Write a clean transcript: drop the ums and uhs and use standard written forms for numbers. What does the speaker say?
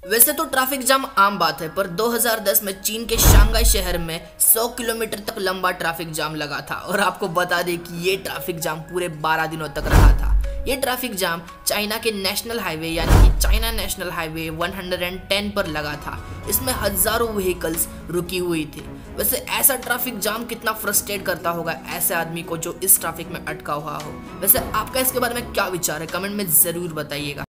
वैसे तो traffic jam आम बात है, पर 2010 में चीन के शंघाई शहर में 100 किलोमीटर तक लंबा ट्रैफिक जाम लगा था। और आपको बता दें कि ये ट्रैफिक जाम पूरे 12 दिनों तक रहा था। ये ट्रैफिक जाम चाइना के नेशनल हाईवे यानी कि चाइना नेशनल हाईवे 110 पर लगा था। इसमें हजारों व्हीकल्स रुकी हुई थी। वैसे ऐसा ट्रैफिक जाम कितना फ्रस्ट्रेट करता होगा ऐसे आदमी को जो इस ट्रैफिक में अटका हुआ हो। वैसे आपका इसके बारे में क्या विचार है, कमेंट में जरूर बताइएगा।